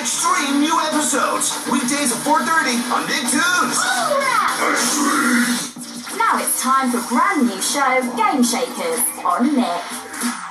Extreme new episodes. Weekdays at 4:30 on Nicktoons. Now it's time for brand new show, Game Shakers, on Nick.